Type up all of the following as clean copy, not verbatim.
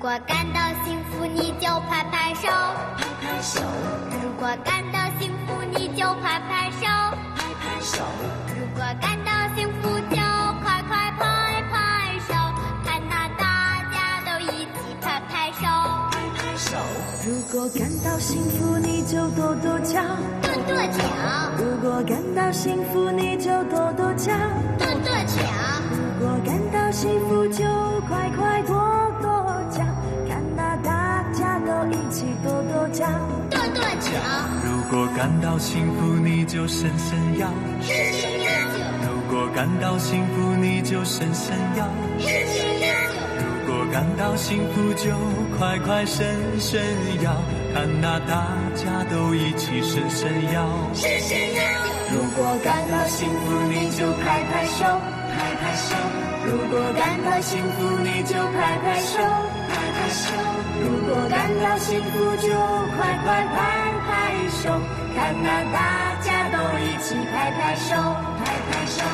果感到幸福，你就拍拍手， 拍拍手。 如果感到幸福，你就拍拍手， 拍拍手。 如果感到幸福，就快快拍拍手，看那大家都一起拍拍手， 拍拍手。 如果感到幸福，你就跺跺脚， 跺跺脚。 如果感到幸福，你就跺跺脚， 跺跺脚。 如果感到幸福，就快快跺跺脚，看那大家都一起跺跺脚， 跺跺脚。 如果感到幸福，你就伸伸腰， 伸伸腰。 如果感到幸福，你就伸伸腰， 伸伸腰。 如果感到幸福，就快快伸伸腰，看那大家都一起伸伸腰， 伸伸腰。 如果感到幸福，你就拍拍手， 拍拍手。 如果感到幸福，你就拍拍手， 拍拍手。 如果感到幸福，就快快拍拍手，看那大家都一起拍拍手， 拍拍手。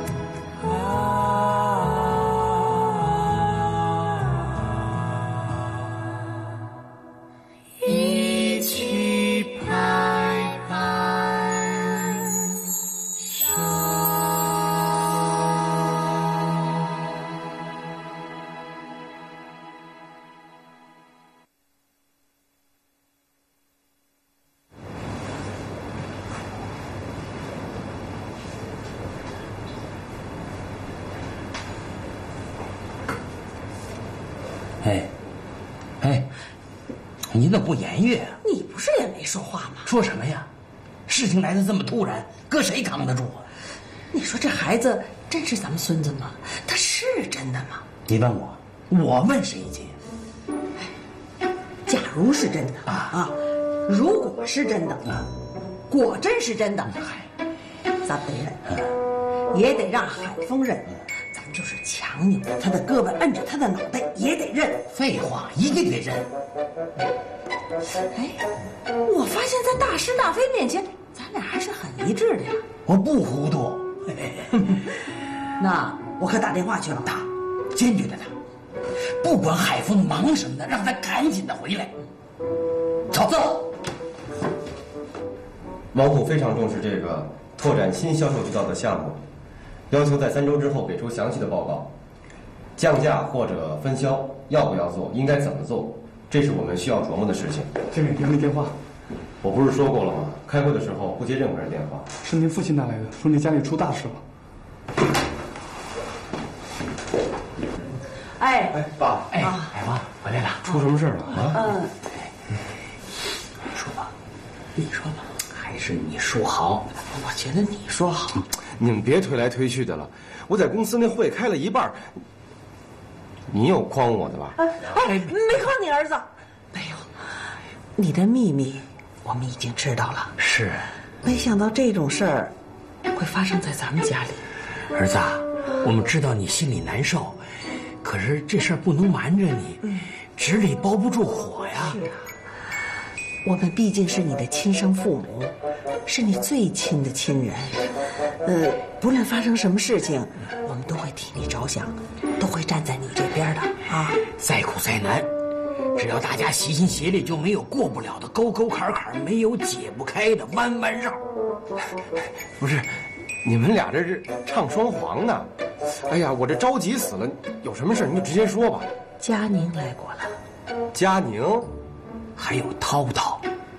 一起拍拍手。 哎，你怎么不言语啊？ 你不是也没说话吗？ 说什么呀？事情来得这么突然，搁谁扛得住啊？ 你说这孩子真是咱们孙子吗？他是真的吗？ 你问我，我问谁去？ 假如是真的如果是真的果真是真的，咱得忍，也得让海峰忍。咱就是强扭着他的胳膊，摁着他的脑袋，也得认。 废话，一定得认。 哎，我发现在大是大非面前，咱俩还是很一致的呀。 我不糊涂。 那我可打电话去了， 打，坚决的打，不管海峰忙什么的，让他赶紧的回来。走。 王府非常重视这个拓展新销售渠道的项目，要求在3周之后给出详细的报告。降价或者分销要不要做，应该怎么做，这是我们需要琢磨的事情。 经理，您的电话。 我不是说过了吗？开会的时候不接任何人电话。 是您父亲打来的，说您家里出大事了。 哎， 爸， 海峰回来了， 出什么事了啊？ 说吧，你说吧，还是你说好？ 我觉得你说好。 你们别推来推去的了，我在公司那会开了一半，你有诓我的吧？ 没诓你儿子，没有。你的秘密我们已经知道了。 是， 没想到这种事儿会发生在咱们家里。 儿子，我们知道你心里难受，可是这事儿不能瞒着你，纸里包不住火呀。 是啊，我们毕竟是你的亲生父母，是你最亲的亲人。不论发生什么事情，我们都会替你着想，都会站在你这边的啊！ 再苦再难，只要大家齐心协力，就没有过不了的沟沟坎坎，没有解不开的弯弯绕。 不是，你们俩这是唱双簧呢？哎呀，我这着急死了，有什么事你就直接说吧。 佳宁来过了。 佳宁， 还有涛涛。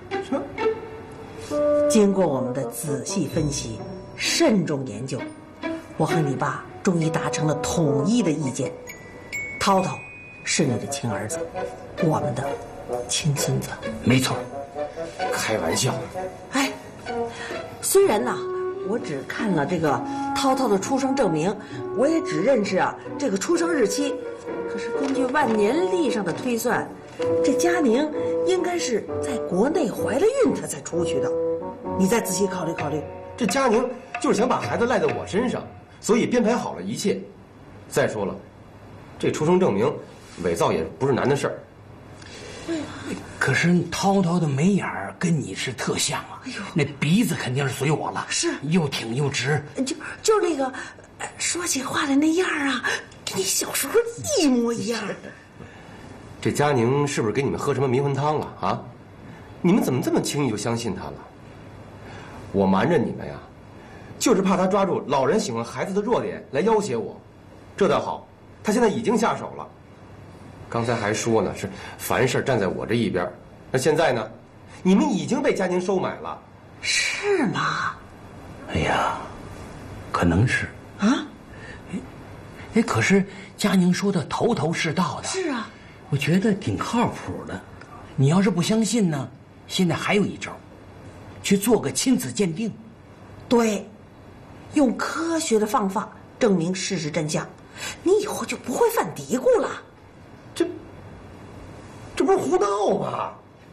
经过我们的仔细分析、慎重研究，我和你爸终于达成了统一的意见：涛涛是你的亲儿子，我们的亲孙子。 没错。 开玩笑。 哎，虽然呢，我只看了这个涛涛的出生证明，我也只认识这个出生日期，可是根据万年历上的推算，这佳宁应该是在国内怀了孕，他才出去的。你再仔细考虑考虑。 这佳宁就是想把孩子赖在我身上，所以编排好了一切。再说了，这出生证明伪造也不是难的事儿。 可是涛涛的眉眼儿跟你是特像啊！哎呦，那鼻子肯定是随我了， 是又挺又直， 就那个说起话来那样啊，跟你小时候一模一样。 这佳宁是不是给你们喝什么迷魂汤了啊？你们怎么这么轻易就相信他了？我瞒着你们呀，就是怕他抓住老人喜欢孩子的弱点来要挟我。这倒好，他现在已经下手了。刚才还说呢，是凡事站在我这一边。那现在呢，你们已经被佳宁收买了。 是吗？ 哎呀，可能是啊。 哎，可是佳宁说的头头是道的。 是啊， 我觉得挺靠谱的。你要是不相信呢，现在还有一招，去做个亲子鉴定。 对，用科学的方法证明事实真相，你以后就不会犯嘀咕了。 这不是胡闹吗？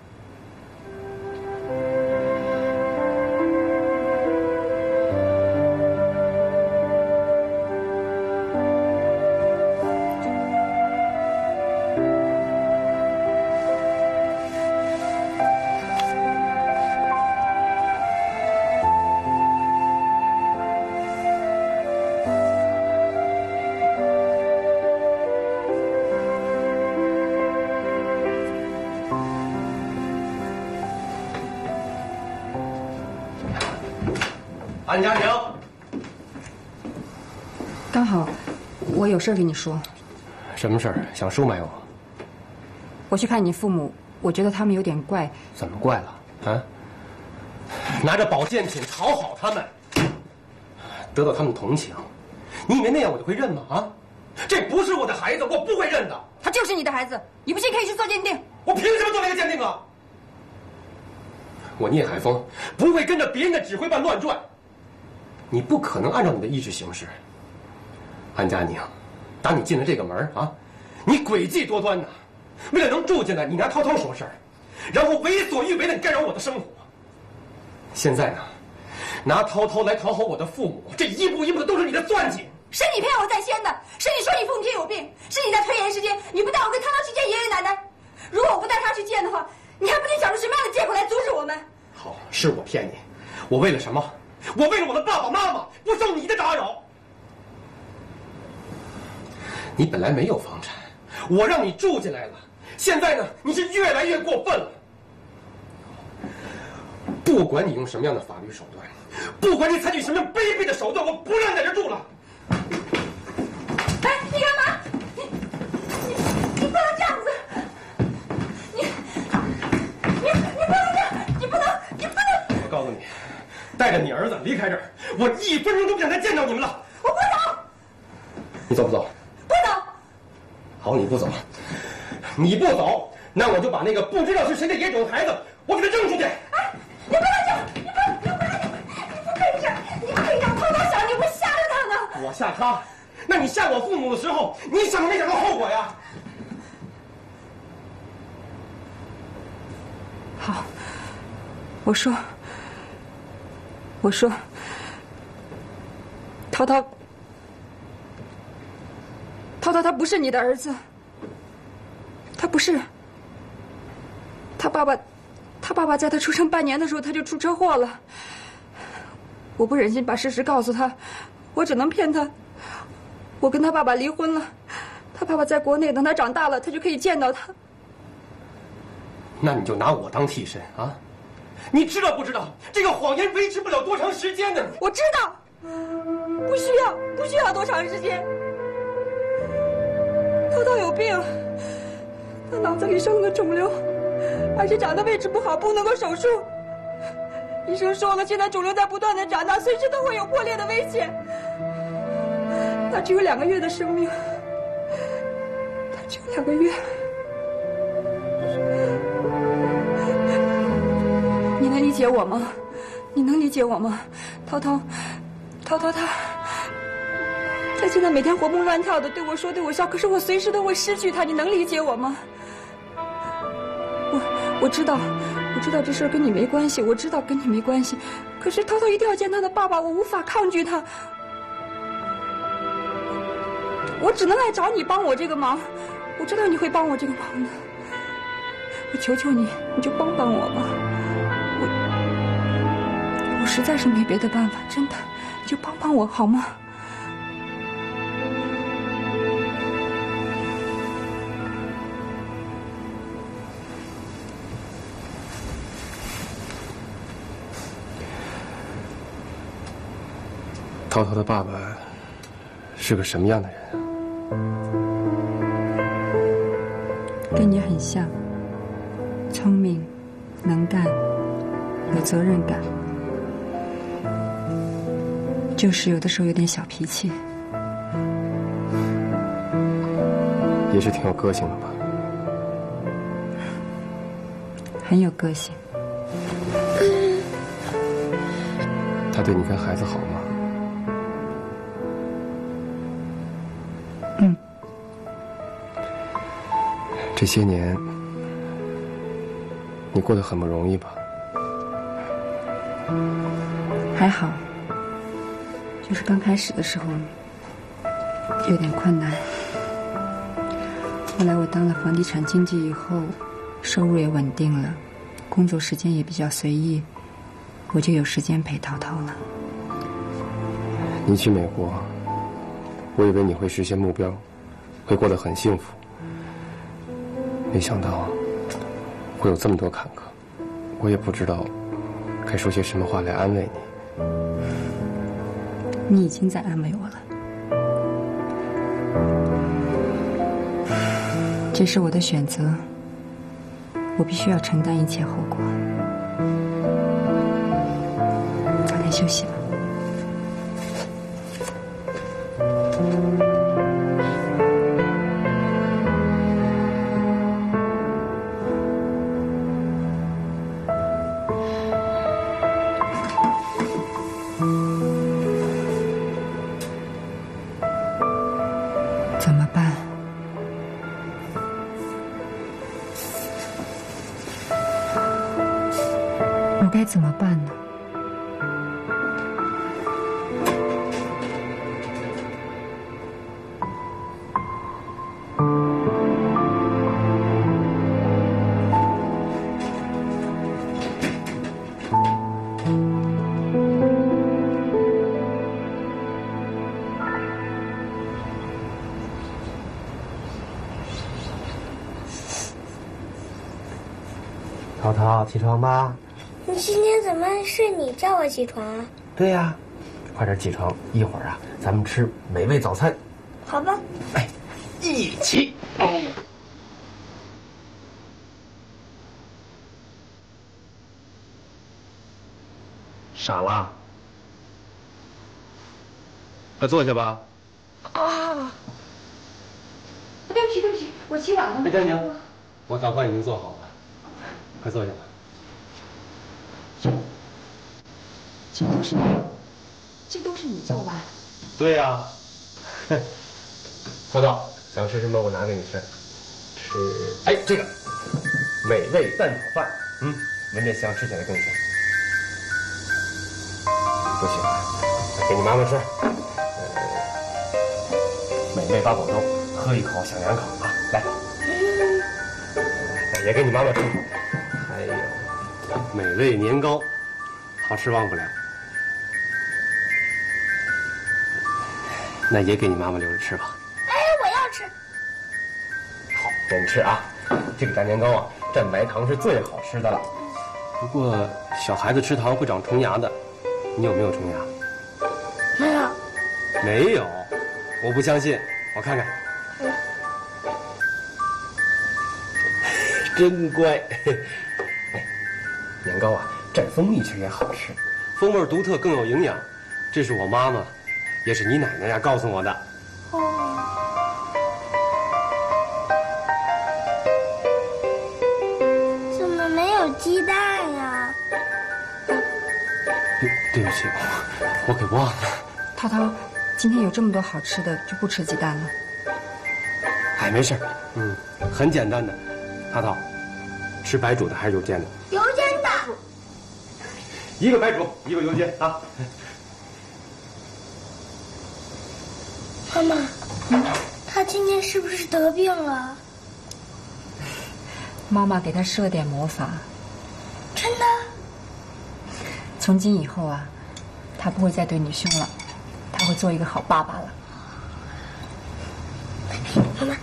安佳宁， 刚好，我有事跟你说。 什么事儿？想收买我？ 我去看你父母，我觉得他们有点怪。 怎么怪了？啊？拿着保健品讨好他们，得到他们同情，你以为那样我就会认吗？啊？这不是我的孩子，我不会认的。 他就是你的孩子，你不信可以去做鉴定。 我凭什么做那个鉴定啊？我聂海峰不会跟着别人的指挥棒乱转。你不可能按照你的意志行事，安佳宁。打你进了这个门啊，你诡计多端呐！为了能住进来，你拿涛涛说事儿，然后为所欲为的干扰我的生活。现在呢，拿涛涛来讨好我的父母，这一步一步的都是你的算计。 是你骗我在先的，是你说你父母亲有病，是你在推延时间，你不带我跟涛涛去见爷爷奶奶。如果我不带他去见的话，你还不定想出什么样的借口来阻止我们。 好，是我骗你，我为了什么？我为了我的爸爸妈妈，不受你的打扰。你本来没有房产，我让你住进来了，现在呢，你是越来越过分了。不管你用什么样的法律手段，不管你采取什么样卑鄙的手段，我不让你在这住了。 哎，你干嘛？你不能这样子！你不能这样！你不能！ 我告诉你，带着你儿子离开这儿，我1分钟都不想再见到你们了。 我不走。 你走不走？ 不走。 好，你不走，你不走，那我就把那个不知道是谁的野种孩子，我给他扔出去。 哎，你不能这样！你不可以这样！你不可以让涛涛想你会吓着他呢。 我吓他？那你吓我父母的时候，你想没想到后果呀？ 好，我说，涛涛他不是你的儿子，他不是。他爸爸在他出生半年的时候他就出车祸了。我不忍心把事实告诉他，我只能骗他。我跟他爸爸离婚了，他爸爸在国内，等他长大了，他就可以见到他。 那你就拿我当替身啊？你知道不知道这个谎言维持不了多长时间呢？ 我知道，不需要多长时间。涛涛有病，他脑子里生了肿瘤，而且长的位置不好，不能够手术。医生说了，现在肿瘤在不断的长大，随时都会有破裂的危险。他只有2个月的生命，他只有2个月。你能理解我吗？你能理解我吗？涛涛他现在每天活蹦乱跳的，对我说对我笑，可是我随时都会失去他，你能理解我吗？我知道这事儿跟你没关系，我知道跟你没关系，可是涛涛一定要见他的爸爸，我无法抗拒他，我只能来找你帮我这个忙，我知道你会帮我这个忙的，我求求你，你就帮我吧，我实在是没别的办法，真的，你就帮我好吗？ 涛涛的爸爸是个什么样的人啊？ 跟你很像，聪明、能干、有责任感，就是有的时候有点小脾气。 也是挺有个性的吧？ 很有个性。 他对你跟孩子好吗？ 嗯。 这些年，你过得很不容易吧？ 还好，就是刚开始的时候有点困难。后来我当了房地产经纪以后，收入也稳定了，工作时间也比较随意，我就有时间陪涛涛了。 你去美国，我以为你会实现目标，会过得很幸福，没想到会有这么多坎坷，我也不知道该说些什么话来安慰你。 你已经在安慰我了。这是我的选择，我必须要承担一切后果。早点休息吧。怎么办？我该怎么办呢？ 涛涛，起床吧。 你今天怎么是你叫我起床啊？ 对呀，快点起床，一会儿啊，咱们吃美味早餐。 好吧。 哎，一起。傻了？快坐下吧。 啊！对不起，对不起，我起晚了。 哎，佳宁，我早饭已经做好了，快坐下吧。 这都是你做吧？ 对呀。涛涛，想吃什么我拿给你吃。哎，这个美味蛋炒饭，闻着香，吃起来更香。不喜欢，给你妈妈吃。美味八宝粥，喝一口想两口啊！来，也给你妈妈吃。还有美味年糕，好吃忘不了。那也给你妈妈留着吃吧。 哎，我要吃。 好，给你吃啊。这个炸年糕啊，蘸白糖是最好吃的了。不过小孩子吃糖会长虫牙的，你有没有虫牙？ 没有。 没有？我不相信，我看看。真乖。哎，年糕啊，蘸蜂蜜其实也好吃，风味独特，更有营养。这是我妈妈，也是你奶奶呀告诉我的。 怎么没有鸡蛋呀？ 对不起，我给忘了。 涛涛，今天有这么多好吃的，就不吃鸡蛋了。 哎，没事，很简单的。涛涛，吃白煮的还是油煎的？ 油煎的。 一个白煮，一个油煎啊。 妈妈，他今天是不是得病了？ 妈妈给他施了点魔法。 真的？ 从今以后啊，他不会再对你凶了，他会做一个好爸爸了。 妈妈，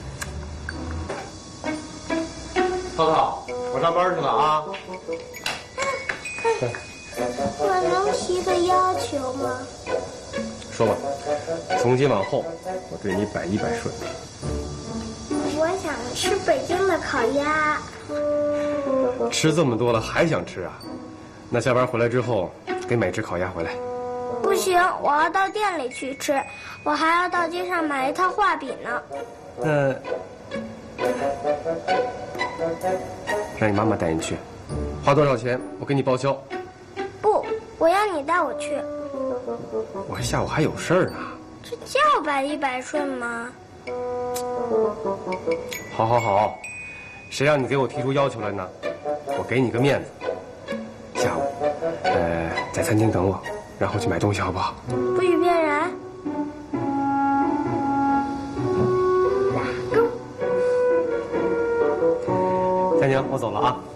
涛涛，我上班去了啊。 我能提个要求吗？ 说吧，从今往后，我对你百依百顺。 我想吃北京的烤鸭。 吃这么多了还想吃啊？那下班回来之后，得买只烤鸭回来。 不行，我要到店里去吃，我还要到街上买一套画笔呢。 那让你妈妈带你去，花多少钱我给你报销。 不，我要你带我去。 我下午还有事儿呢。 这叫百依百顺吗？ 好，好，好，谁让你给我提出要求了呢？我给你个面子。下午，在餐厅等我，然后去买东西，好不好？ 不许骗人。 佳宁，我走了啊。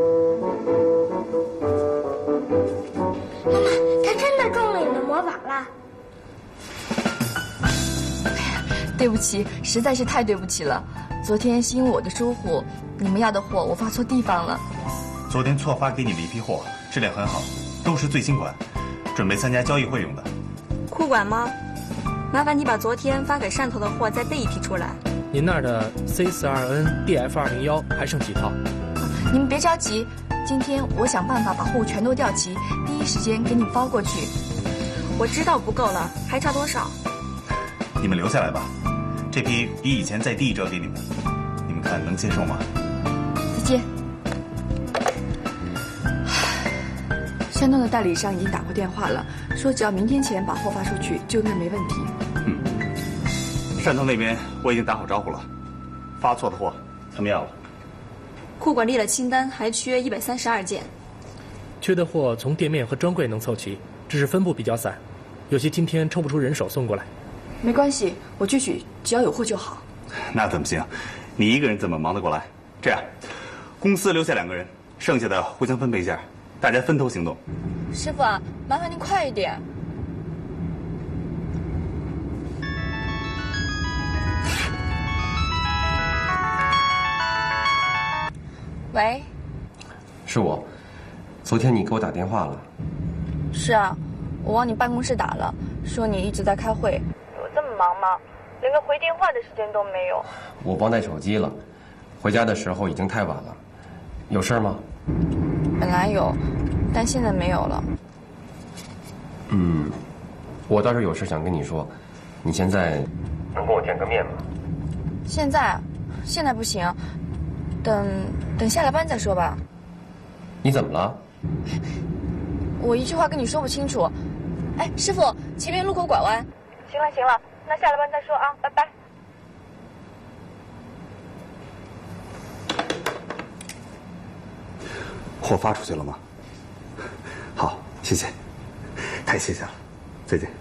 妈妈，他真的中了你的魔法了。 对不起，实在是太对不起了。昨天是因为我的疏忽，你们要的货我发错地方了。 昨天错发给你了一批货，质量很好，都是最新款，准备参加交易会用的。 库管吗？麻烦你把昨天发给汕头的货再备一批出来。 您那儿的 C42N DF201还剩几套？ 你们别着急，今天我想办法把货物全都调齐，第一时间给你们包过去。 我知道不够了，还差多少？ 你们留下来吧，这批比以前再低一折给你们，你们看能接受吗？ 再见。山东的代理商已经打过电话了，说只要明天前把货发出去，就应该没问题。 汕头那边我已经打好招呼了，发错的货他们要了。 库管列了清单，还缺132件。 缺的货从店面和专柜能凑齐，只是分布比较散，有些今天抽不出人手送过来。 没关系，我去取，只要有货就好。 那怎么行？你一个人怎么忙得过来？这样，公司留下2个人，剩下的互相分配一下，大家分头行动。 师傅啊，麻烦您快一点。喂， 是我。昨天你给我打电话了。 是啊，我往你办公室打了，说你一直在开会。有这么忙吗？连个回电话的时间都没有。 我忘带手机了，回家的时候已经太晚了。有事吗？ 本来有，但现在没有了。 我倒是有事想跟你说。你现在能跟我见个面吗？ 现在不行，等下了班再说吧。 你怎么了？ 我一句话跟你说不清楚。哎，师傅，前面路口拐弯。行了，那下了班再说啊，拜拜。 货发出去了吗？好，谢谢，太谢谢了，再见。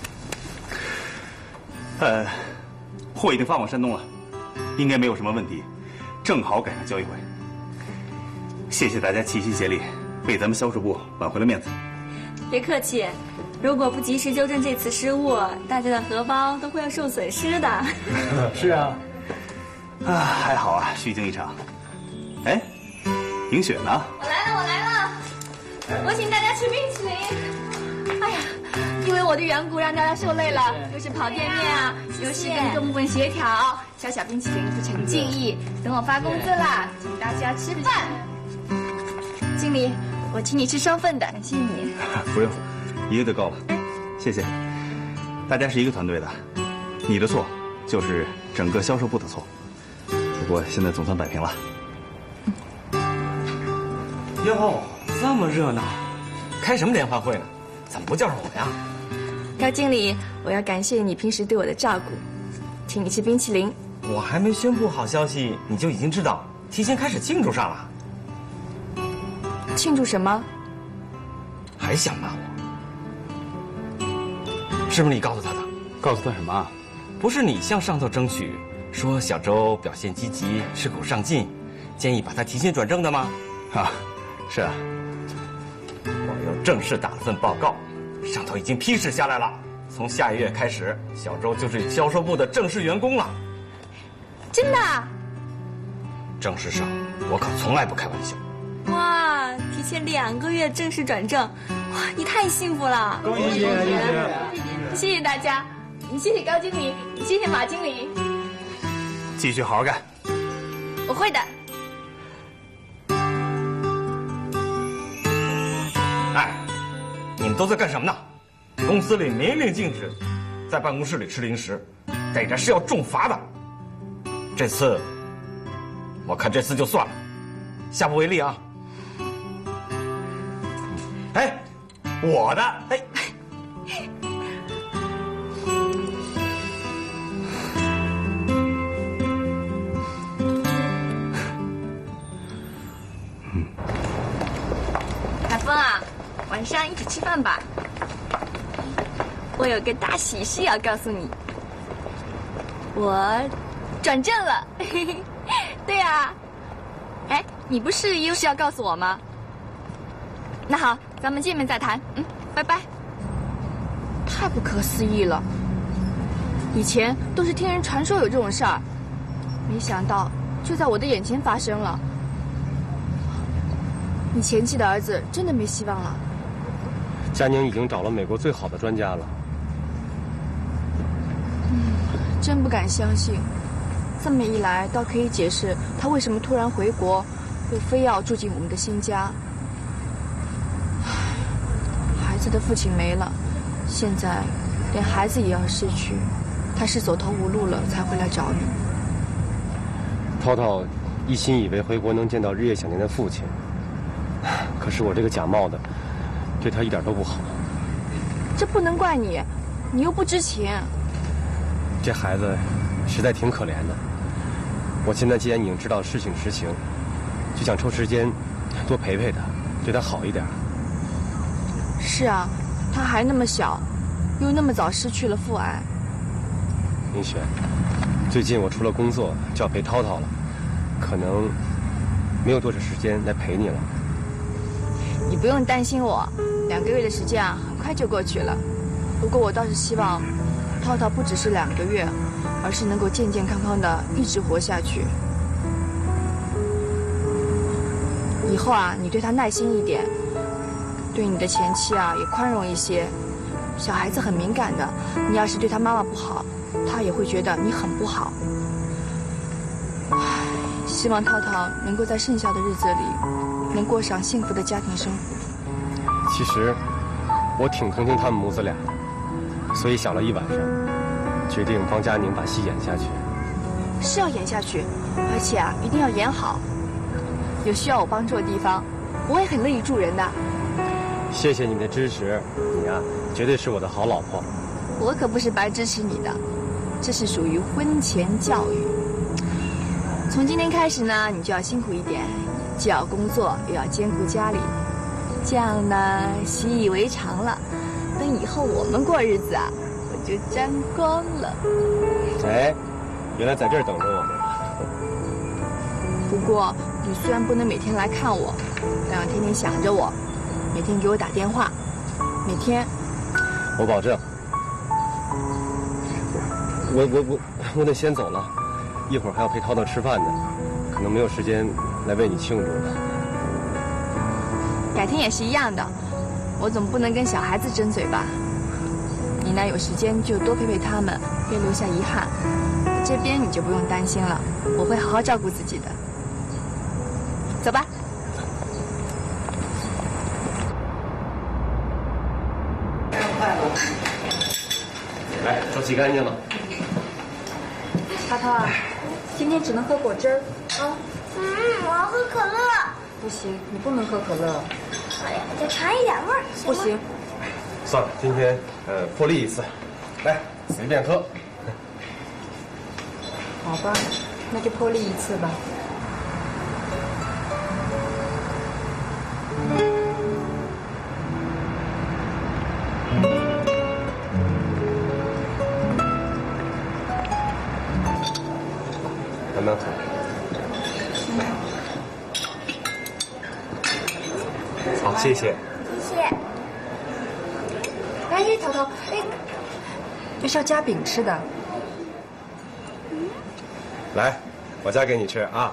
货已经发往山东了，应该没有什么问题，正好赶上交易会。谢谢大家齐心协力，为咱们销售部挽回了面子。 别客气，如果不及时纠正这次失误，大家的荷包都会要受损失的。 是啊， 还好啊，虚惊一场。哎，迎雪呢？ 我来了，我请大家吃冰淇淋。哎呀，因为我的缘故让大家受累了，又是跑店面啊，又是跟各部门协调，小冰淇淋不成敬意。等我发工资啦，请大家吃饭。经理，我请你吃双份的，感谢你。 不用，一个就够了，谢谢。大家是一个团队的，你的错就是整个销售部的错，不过现在总算摆平了。 哟，这么热闹，开什么联欢会呢？怎么不叫上我呀？ 高经理，我要感谢你平时对我的照顾，请你吃冰淇淋。 我还没宣布好消息，你就已经知道，提前开始庆祝上了。 庆祝什么？ 还想骂我？是不是你告诉他的？ 告诉他什么啊？ 不是你向上头争取，说小周表现积极，吃苦上进，建议把他提前转正的吗？ 啊，是啊。 我又正式打了份报告，上头已经批示下来了，从下一月开始，小周就是销售部的正式员工了。 真的？ 正事上，我可从来不开玩笑。 哇，提前2个月正式转正，哇，你太幸福了！ 恭喜！ 谢谢大家，谢谢高经理，谢谢马经理。 继续好好干。 我会的。 哎，你们都在干什么呢？公司里明令禁止在办公室里吃零食，逮着是要重罚的。这次，我看这次就算了，下不为例啊。哎，我的哎。 海峰啊，晚上一起吃饭吧。我有个大喜事要告诉你，我转正了。对啊，哎，你不是有事要告诉我吗？那好，咱们见面再谈。拜拜。太不可思议了，以前都是听人传说有这种事儿，没想到就在我的眼前发生了。你前妻的儿子真的没希望了？ 佳宁已经找了美国最好的专家了。 真不敢相信，这么一来，倒可以解释他为什么突然回国，又非要住进我们的新家。孩子的父亲没了，现在连孩子也要失去，他是走投无路了才会来找你。 涛涛一心以为回国能见到日夜想念的父亲，可是我这个假冒的，对他一点都不好。 这不能怪你，你又不知情。 这孩子实在挺可怜的。我现在既然已经知道事情实情，就想抽时间多陪陪他，对他好一点。 是啊，他还那么小，又那么早失去了父爱。 明雪，最近我除了工作就要陪涛涛了，可能没有多少时间来陪你了。 你不用担心我，2个月的时间啊，很快就过去了。不过我倒是希望涛涛不只是2个月，而是能够健健康康的一直活下去。以后啊，你对他耐心一点，对你的前妻啊也宽容一些。小孩子很敏感的，你要是对他妈妈不好，他也会觉得你很不好。希望涛涛能够在剩下的日子里，能过上幸福的家庭生活。 其实我挺同情他们母子俩的，所以想了一晚上，决定帮佳宁把戏演下去。 是要演下去，而且啊，一定要演好。有需要我帮助的地方，我也很乐意助人的。 谢谢你的支持，你啊，绝对是我的好老婆。 我可不是白支持你的，这是属于婚前教育。从今天开始呢，你就要辛苦一点，既要工作，又要兼顾家里，这样呢，习以为常了。等以后我们过日子啊，我就沾光了。 哎，原来在这儿等着我们。 不过你虽然不能每天来看我，但要天天想着我，每天给我打电话，每天。 我保证。我得先走了，一会儿还要陪涛涛吃饭呢，可能没有时间来为你庆祝了。 改天也是一样的，我总不能跟小孩子争嘴吧。你呢，有时间就多陪陪他们，别留下遗憾。这边你就不用担心了，我会好好照顾自己的。走吧。 来，手洗干净了。 涛涛啊，今天只能喝果汁儿啊。 我要喝可乐。 不行，你不能喝可乐。 哎呀，再尝一点味儿。 不行。 算了，今天破例一次，来随便喝。 好吧，那就破例一次吧。 慢慢喝。好，谢谢。 谢谢。 哎，涛涛，哎，这是要夹饼吃的。 来，我夹给你吃啊。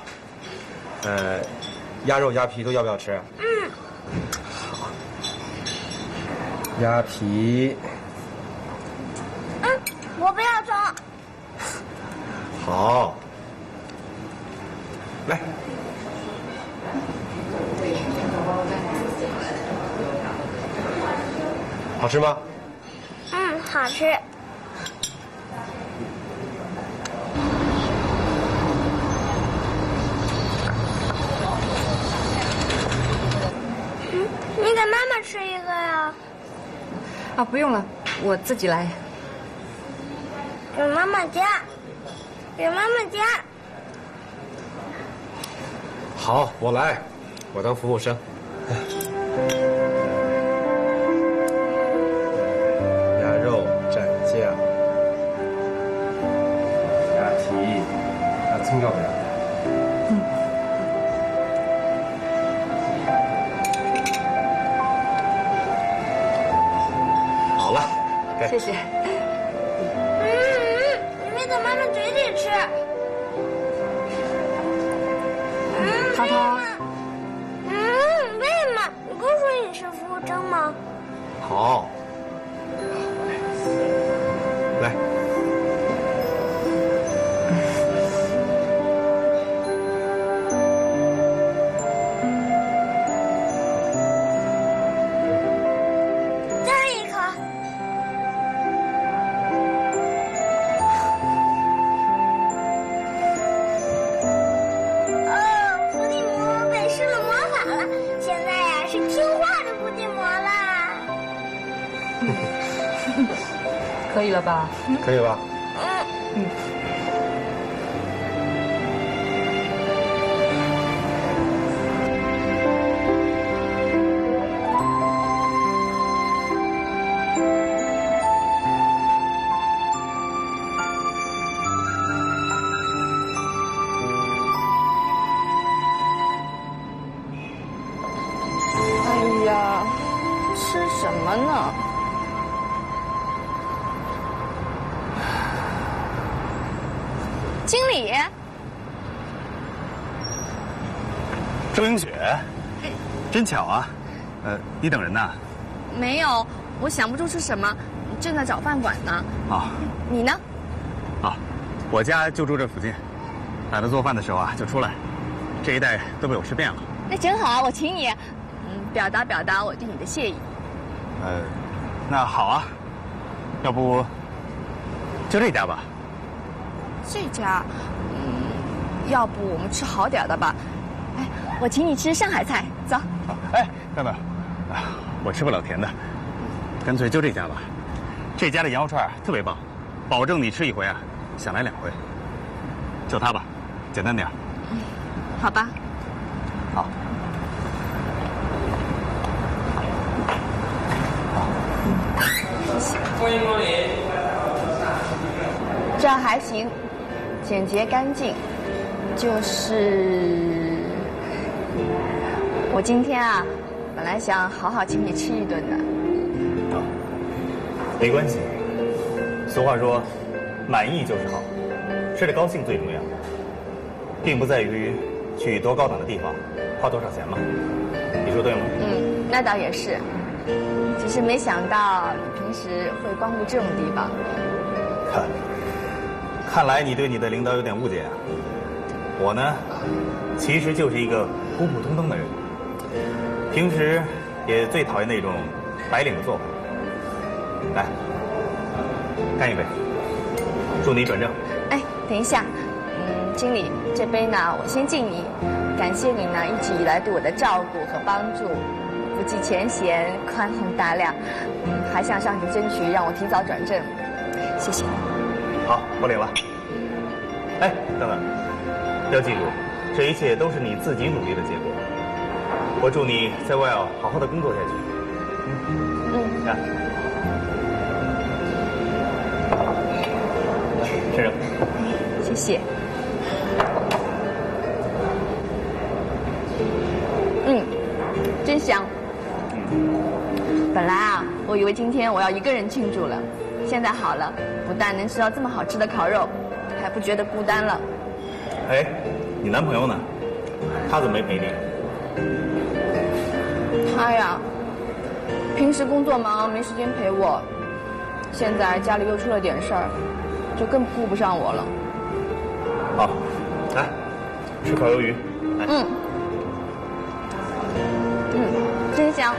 鸭肉、鸭皮都要不要吃？好。鸭皮， 好，来，好吃吗？ 嗯，好吃。你给妈妈吃一个呀？ 啊，不用了，我自己来。 给妈妈夹，给妈妈夹。 好，我来，我当服务生。鸭肉蘸酱，鸭蹄，那葱要不要？好了，给。 谢谢。 你在妈妈嘴里吃。 涛涛。 为什么？你不是说你是服务生吗？ 好。来。 再一口。伏地魔被施了魔法了，现在呀是听话的伏地魔啦。 可以了吧？ 可以吧？ 哎呀，吃什么呢？ 经理， 周映雪，真巧啊！你等人呢？ 没有，我想不出吃什么，正在找饭馆呢。 啊， 你呢？ 啊，我家就住这附近，懒得做饭的时候啊就出来，这一带都被我吃遍了。 那正好啊，我请你，表达表达我对你的谢意。 那好啊，要不就这家吧。 这家，要不我们吃好点的吧？哎，我请你吃上海菜，走。 哎，等等，我吃不了甜的，干脆就这家吧。这家的羊肉串特别棒，保证你吃一回啊，想来2回。就它吧，简单点。 好吧。 好。 欢迎光临。 这还行，简洁干净。就是我今天啊，本来想好好请你吃一顿的。 没关系。俗话说，满意就是好，吃得高兴最重要，并不在于去多高档的地方，花多少钱嘛。你说对吗？ 那倒也是。只是没想到你平时会光顾这种地方。 看来你对你的领导有点误解啊。我呢，其实就是一个普普通通的人，平时也最讨厌那种白领的做法。来，干一杯，祝你转正。 哎，等一下，经理，这杯呢我先敬你，感谢你呢一直以来对我的照顾和帮助。不计前嫌，宽宏大量，还想上去争取让我提早转正，谢谢。 好，我领了。哎，等等，要记住，这一切都是你自己努力的结果。我祝你在外要好好的工作下去。来，先生。 谢谢。真香。本来啊，我以为今天我要一个人庆祝了，现在好了，不但能吃到这么好吃的烤肉，还不觉得孤单了。 哎，你男朋友呢？他怎么没陪你？ 他呀，平时工作忙，没时间陪我，现在家里又出了点事儿，就更顾不上我了。 好，来吃烤鱿鱼。来真香。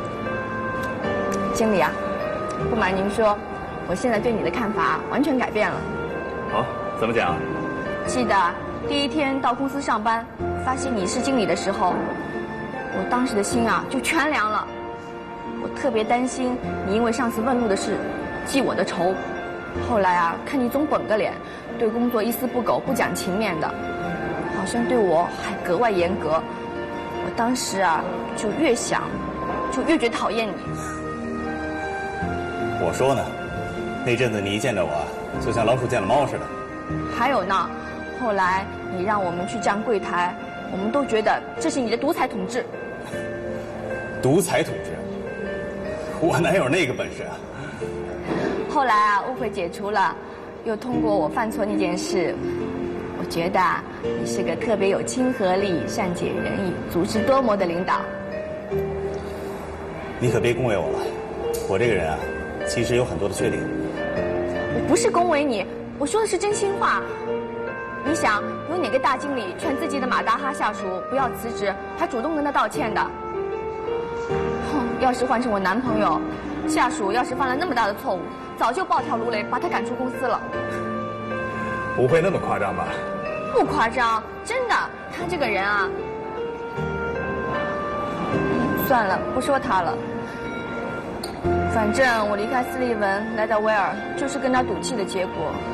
经理啊，不瞒您说，我现在对你的看法完全改变了。 好，怎么讲？ 记得第一天到公司上班，发现你是经理的时候，我当时的心啊就全凉了。我特别担心你因为上次问路的事记我的仇。后来啊，看你总绷个脸，对工作一丝不苟、不讲情面的，好像对我还格外严格。我当时啊，就越想，就越觉得讨厌你。 我说呢，那阵子你一见着我，就像老鼠见了猫似的。 还有呢，后来你让我们去站柜台，我们都觉得这是你的独裁统治。 独裁统治？我哪有那个本事啊？ 后来啊，误会解除了，又通过我犯错那件事，我觉得你是个特别有亲和力、善解人意、足智多谋的领导。 你可别恭维我了，我这个人啊，其实有很多的缺点。 我不是恭维你，我说的是真心话。你想，有哪个大经理劝自己的马大哈下属不要辞职，还主动跟他道歉的？哼，要是换成我男朋友，下属要是犯了那么大的错误，早就暴跳如雷，把他赶出公司了。 不会那么夸张吧？ 不夸张，真的。他这个人啊，算了，不说他了。反正我离开斯利文来到威尔，就是跟他赌气的结果。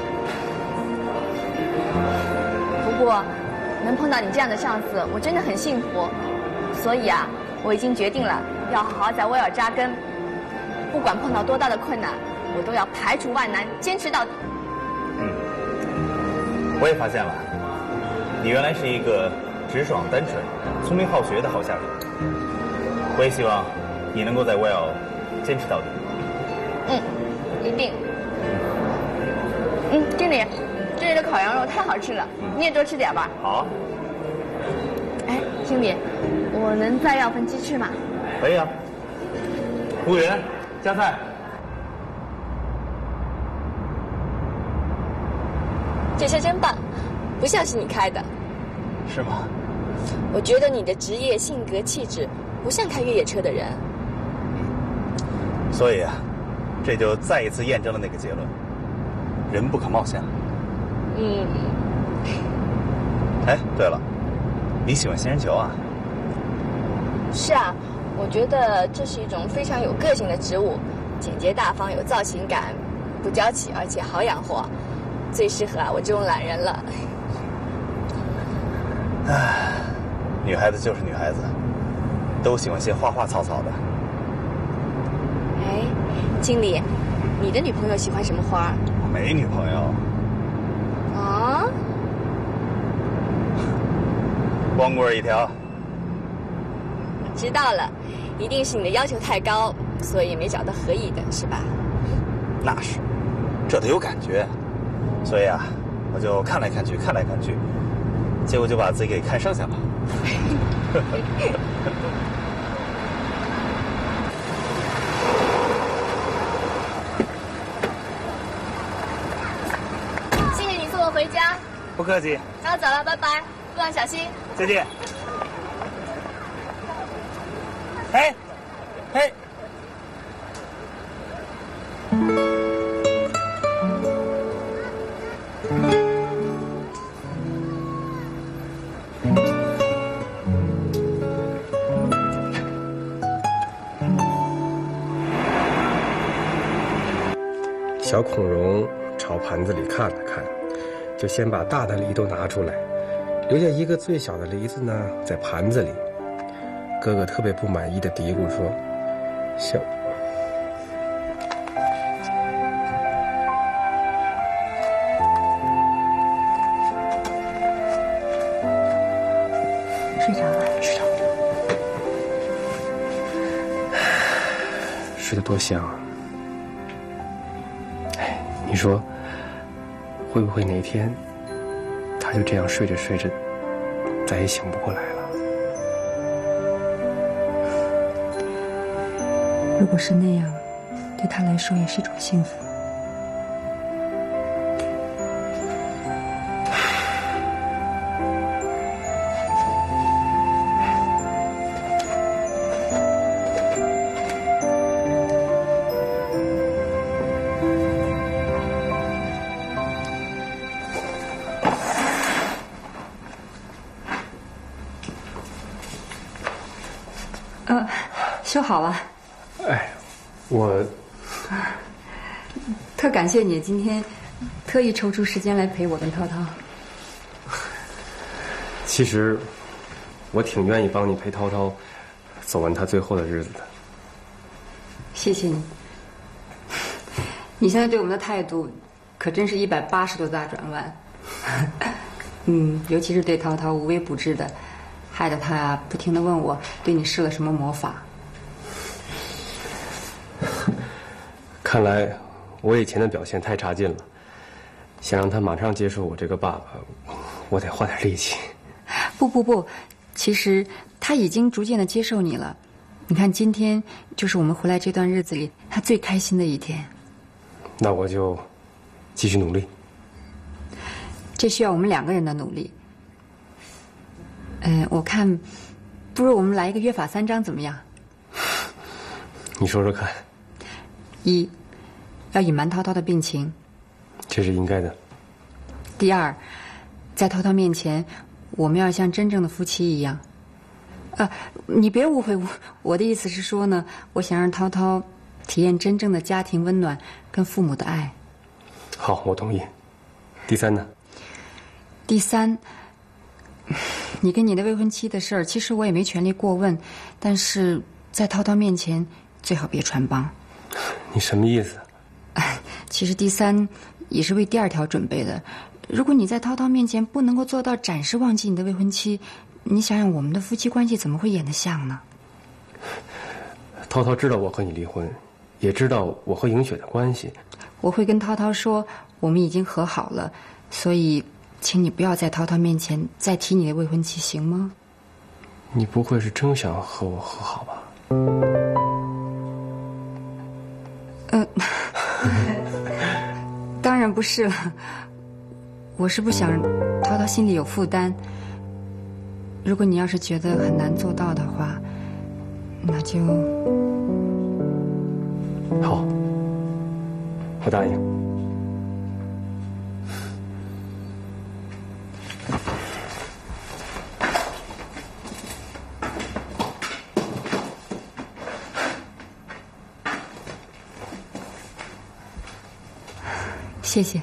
不过，能碰到你这样的上司，我真的很幸福。所以啊，我已经决定了，要好好在威尔扎根。不管碰到多大的困难，我都要排除万难，坚持到底。 我也发现了，你原来是一个直爽、单纯、聪明好学的好下属。我也希望你能够在威尔坚持到底。 一定。经理，这里的烤羊肉太好吃了，你也多吃点吧。 好。 哎，经理，我能再要份鸡翅吗？ 可以啊。服务员，加菜。 这车真棒，不像是你开的。 是吗？ 我觉得你的职业、性格、气质不像开越野车的人。 所以啊，这就再一次验证了那个结论：人不可貌相。哎，对了，你喜欢仙人球啊？ 是啊，我觉得这是一种非常有个性的植物，简洁大方，有造型感，不娇气，而且好养活，最适合我这种懒人了。 唉，女孩子就是女孩子，都喜欢些花花草草的。 哎，经理，你的女朋友喜欢什么花？ 我没女朋友。 啊？ 光棍一条。 我知道了，一定是你的要求太高，所以没找到合意的，是吧？ 那是，这得有感觉，所以啊，我就看来看去，看来看去，结果就把自己给看剩下了。 谢谢你送我回家。 不客气。 那我走了，拜拜，路上小心。 再见。哎，哎。 小孔融朝盘子里看了看，就先把大的梨都拿出来，留下一个最小的梨子呢在盘子里。哥哥特别不满意的嘀咕说：“小…… 睡着了， 睡着了，睡得多香啊！哎，你说会不会哪天他就这样睡着睡着，再也醒不过来了？” 如果是那样，对他来说也是一种幸福。 修好了。 哎，我特感谢你今天特意抽出时间来陪我跟涛涛。 其实我挺愿意帮你陪涛涛走完他最后的日子的。 谢谢你。你现在对我们的态度，可真是180度大转弯。尤其是对涛涛无微不至的，害得他不停地问我对你施了什么魔法。 看来我以前的表现太差劲了，想让他马上接受我这个爸爸，我得花点力气。 不，其实他已经逐渐地接受你了。你看，今天就是我们回来这段日子里他最开心的一天。 那我就继续努力。 这需要我们2个人的努力。我看，不如我们来一个约法3章怎么样？ 你说说看。 1，要隐瞒涛涛的病情。 这是应该的。 第2，在涛涛面前，我们要像真正的夫妻一样。你别误会我的意思是说呢，我想让涛涛体验真正的家庭温暖跟父母的爱。 好，我同意。第3呢？ 第3，你跟你的未婚妻的事儿，其实我也没权利过问，但是在涛涛面前最好别穿帮。 你什么意思？ 其实第3也是为第2条准备的。如果你在涛涛面前不能够做到暂时忘记你的未婚妻，你想想我们的夫妻关系怎么会演得像呢？ 涛涛知道我和你离婚，也知道我和迎雪的关系。 我会跟涛涛说我们已经和好了，所以请你不要在涛涛面前再提你的未婚妻，行吗？ 你不会是真想和我和好吧？ 当然不是了，我是不想涛涛心里有负担。如果你要是觉得很难做到的话，那就好，我答应。 谢谢。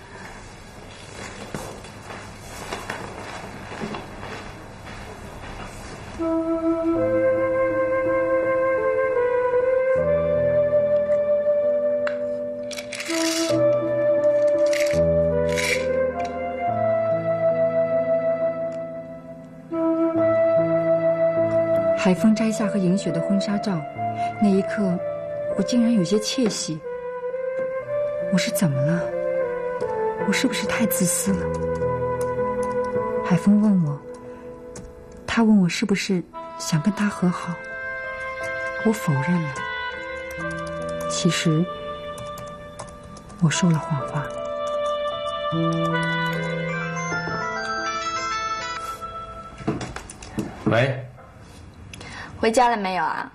海风摘下和迎雪的婚纱照，那一刻，我竟然有些窃喜。我是怎么了？我是不是太自私了？海风问我，他问我是不是想跟他和好，我否认了。其实，我说了谎话。 喂。 回家了没有啊？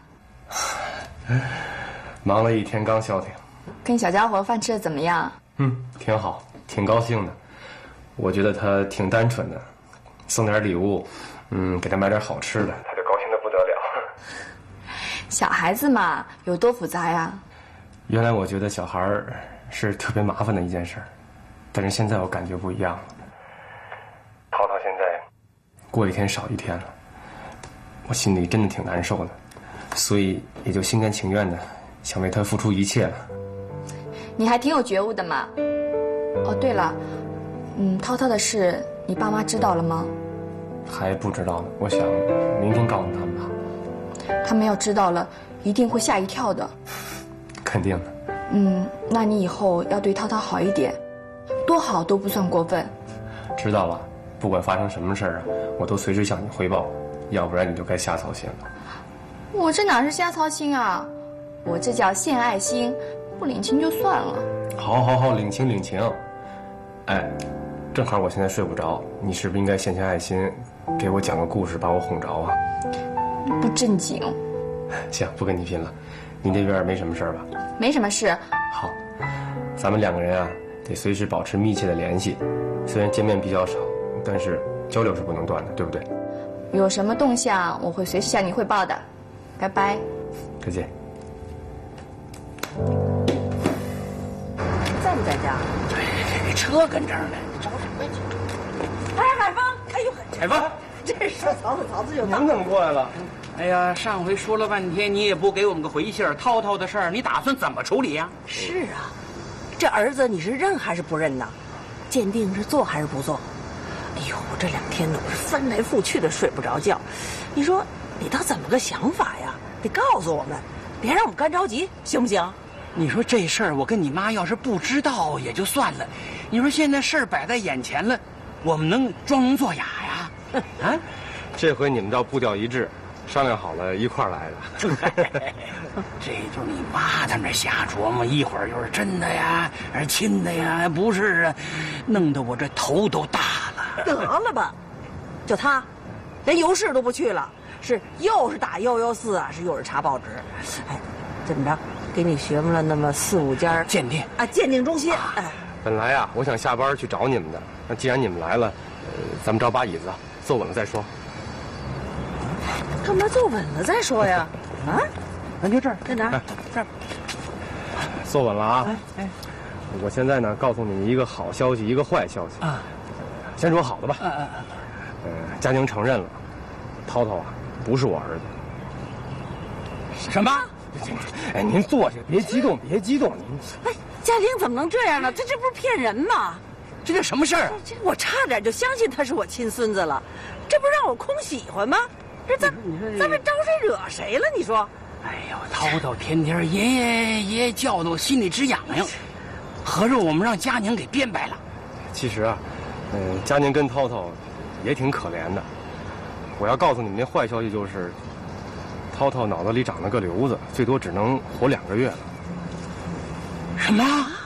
忙了一天刚消停。 跟小家伙饭吃的怎么样？ 挺好，挺高兴的。我觉得他挺单纯的，送点礼物，给他买点好吃的，他就高兴得不得了。 小孩子嘛，有多复杂呀？ 原来我觉得小孩是特别麻烦的一件事，但是现在我感觉不一样了。涛涛现在过一天少一天了，我心里真的挺难受的，所以也就心甘情愿的想为他付出一切了。 你还挺有觉悟的嘛。哦，对了，涛涛的事你爸妈知道了吗？ 还不知道呢，我想明天告诉他们吧。 他们要知道了，一定会吓一跳的。 肯定的。 那你以后要对涛涛好一点，多好都不算过分。 知道了，不管发生什么事儿啊，我都随时向你汇报，要不然你就该瞎操心了。 我这哪是瞎操心啊，我这叫献爱心，不领情就算了。 好，领情领情。哎，正好我现在睡不着，你是不是应该献献爱心，给我讲个故事，把我哄着啊？ 不正经。 行，不跟你拼了。你那边没什么事儿吧？ 没什么事。 好，咱们2个人啊，得随时保持密切的联系。虽然见面比较少，但是交流是不能断的，对不对？ 有什么动向，我会随时向你汇报的。 拜拜。 再见。 在不在家？ 这车跟这儿呢，你找什么去？ 哎，海峰，哎呦， 海峰， 这是曹子就到。 您怎么过来了？ 哎呀，上回说了半天，你也不给我们个回信儿。涛涛的事儿，你打算怎么处理呀？ 是啊，这儿子你是认还是不认呢？鉴定是做还是不做？哎呦，我这2天呢，我是翻来覆去的睡不着觉。你说你倒怎么个想法呀？得告诉我们，别让我们干着急，行不行？ 你说这事儿，我跟你妈要是不知道也就算了，你说现在事儿摆在眼前了，我们能装聋作哑呀？啊， 这回你们倒步调一致，商量好了一块儿来的。 这就是你妈他们瞎琢磨，一会儿又是真的呀，还是亲的呀，不是啊，弄得我这头都大了。 得了吧，就他，连游市都不去了，又是打114啊，又是查报纸，哎，怎么着？给你学摸了那么4、5家鉴定啊，鉴定中心。哎， 本来呀，我想下班去找你们的，那既然你们来了，咱们找把椅子坐稳了再说。 干嘛坐稳了再说呀？啊， 咱就这儿， 在哪儿？这儿。 坐稳了啊！哎，我现在呢，告诉你一个好消息，一个坏消息啊。先说好的吧。佳宁承认了，涛涛啊，不是我儿子。 什么？ 哎，您坐下，别激动，别激动。您， 哎，嘉玲怎么能这样呢？这不是骗人吗？ 这叫什么事儿啊？ 我差点就相信他是我亲孙子了，这不让我空喜欢吗？这咱们招谁惹谁了？你说？ 哎呦，涛涛天天爷叫的我心里直痒痒，合着我们让佳宁给编白了。 其实啊，佳宁跟涛涛也挺可怜的。我要告诉你们那坏消息就是。涛涛脑子里长了个瘤子，最多只能活2个月了。 什么？